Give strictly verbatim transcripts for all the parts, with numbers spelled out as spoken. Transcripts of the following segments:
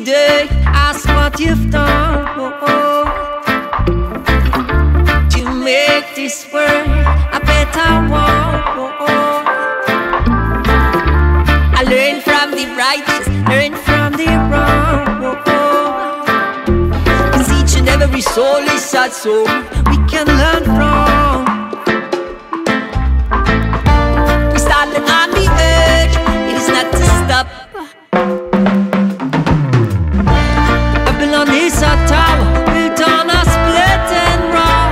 today, ask what you've done to make this world a better one. I learn from the righteous, learn from the wrong. Cause each and every soul is a soul we can learn from. We started on the edge, it is not to stop. Babylon is a tower built on a splitting rock.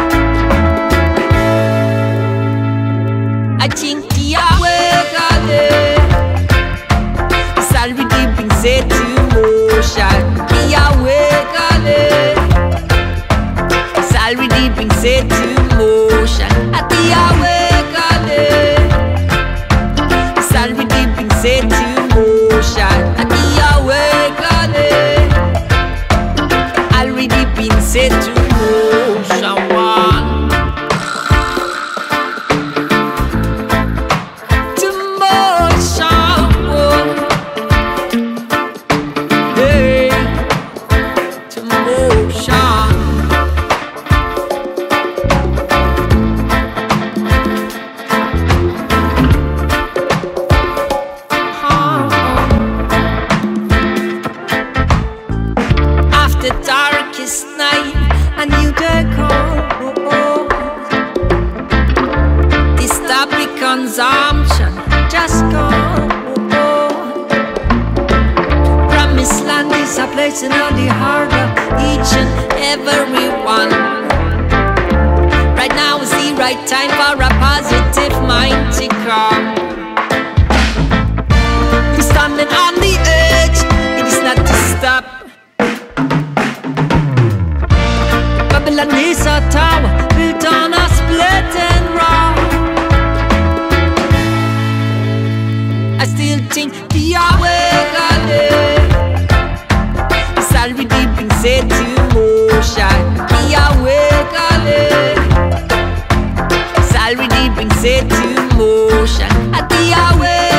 I think the awake of it is already been set to motion. The awake of it is already been set to motion. At the awake of it is already been set to motion. At the awake of it already been set to motion. One to motion, one hey to motion. After darkest night, a new day comes. This topic consumption just gone. Promised land is a place in all the heart of each and every one. Right now is the right time for a positive mind to come. We're standing on the edge, it is not to stop. Babylon is a tower built on a splitting rock. I still think the awake of it is already been set to motion. The awake of it is already been set to motion. At the awake